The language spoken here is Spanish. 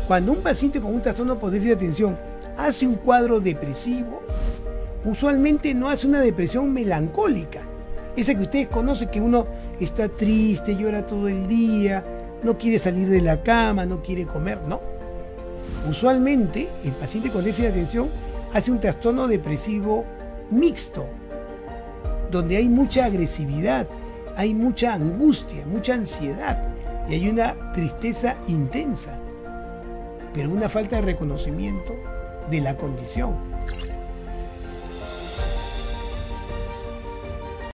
Cuando un paciente con un trastorno por déficit de atención hace un cuadro depresivo, usualmente no hace una depresión melancólica. Esa que ustedes conocen, que uno está triste, llora todo el día, no quiere salir de la cama, no quiere comer, no. Usualmente el paciente con déficit de atención hace un trastorno depresivo mixto, donde hay mucha agresividad, hay mucha angustia, mucha ansiedad y hay una tristeza intensa, pero una falta de reconocimiento de la condición.